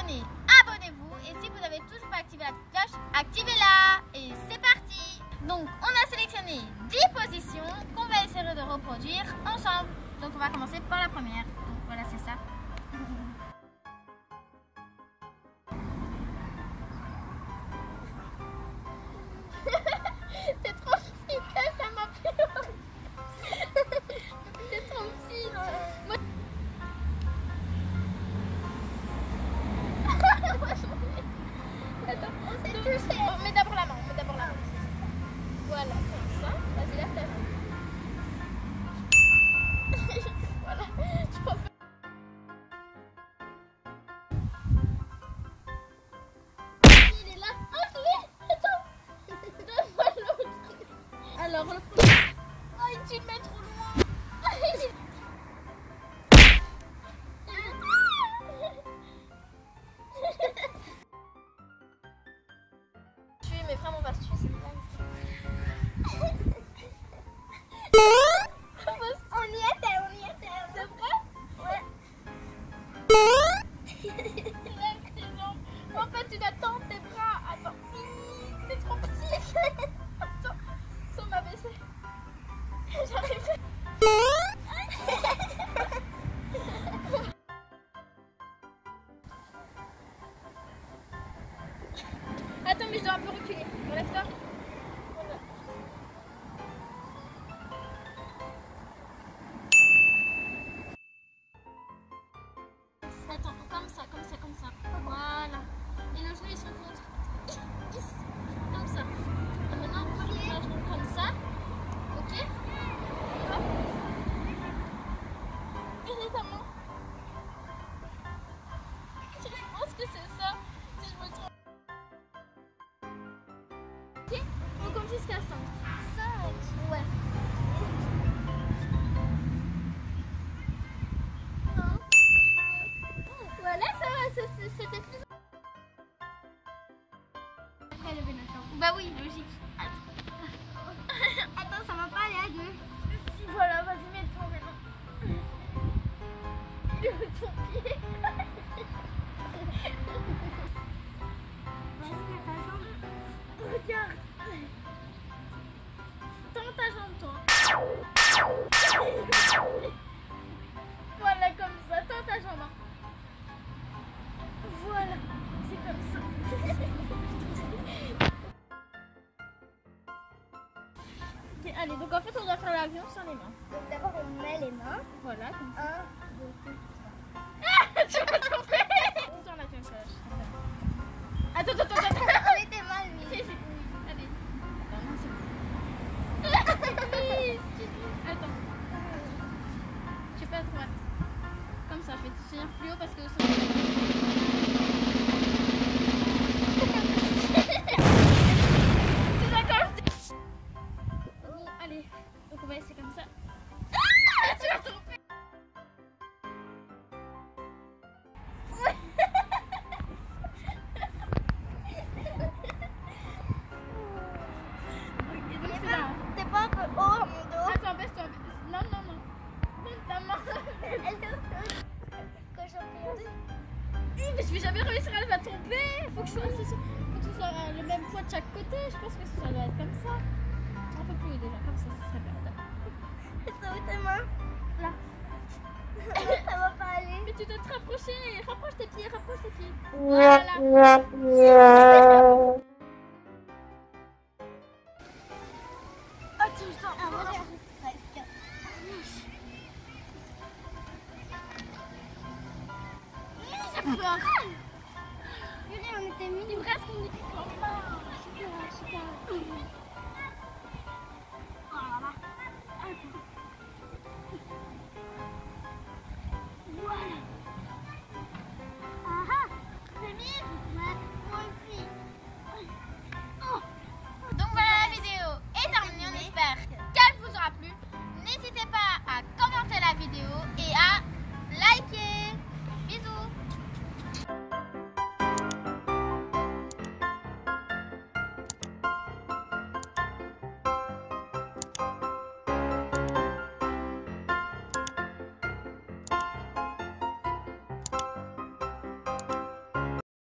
sélectionner abonnez-vous et si vous n'avez toujours pas activé la petite cloche, activez-la et c'est parti. Donc on a sélectionné 10 positions qu'on va essayer de reproduire ensemble. Donc on va commencer par la première. Donc voilà, c'est ça. T'es trop petite, ça m'a plu. T'es trop petite. Moi... Attends, on s'est touché. Mets d'abord la main, Voilà, comme ça. Vas-y, lève ta main. Voilà, je pense que... Il est là. Oh, je l'ai. Attends. Donne-moi l'autre. Alors, le premier... Oh, tu le mets trop loin. Mes frères m'ont pas tué, c'est une blague. On y était. C'est vrai? Ouais. Lève tes jambes. En fait, tu dois tendre tes bras. Attends. T'es trop petit. Attends. Ça m'a baissé. J'arriverai. Attends, mais je dois un peu reculer. Relève-toi. Attends, comme ça. Voilà. Et le genou, ils sont contre. Comme ça. Et maintenant, on prend le genou comme ça. Ok? Hop. Et ta main. Je pense que c'est ça. Si je me trompe. Ok, on compte jusqu'à 5. 5? Ouais. 1. Voilà, c'était plus... Après, lever la jambe. Bah oui, logique. Attends, ça va pas aller à 2. Si, voilà, vas-y, mets-toi maintenant. Il est où ton pied? Vas-y, mets ta jambe. Regarde. Tends ta jambe, toi. Voilà, comme ça. Tends ta jambe. Voilà. C'est comme ça. Okay, allez, donc en fait, on doit faire l'avion sans les mains. Donc d'abord, on met les mains. Voilà, comme ça. 1, 2, 3. Ah, tu m'as trompé. On tourne l'avion, ça. Attends. On était mal, mais... Allez. Attends, non, c'est bon. Attends. Je sais pas trop. Comme ça, je vais te tenir plus haut parce que... C'est d'accord. Bon, allez. Donc on va essayer comme ça. Ah, tu m'as trompé. T'es pas un peu haut, mon dos? Attends, baisse-toi. Non. Donne ta main. Elle te touche. Quand j'en perds. Mais je vais jamais réussir, elle va tomber. Faut que ce soit le même poids de chaque côté. Je pense que ça doit être comme ça. Un peu plus haut déjà, comme ça serait bien. Ça où tes mains? Là. Ça va pas aller. Mais tu dois te rapprocher. Rapproche tes pieds. Voilà. On était mis presque on était super. Oh là là. Attends. Voilà.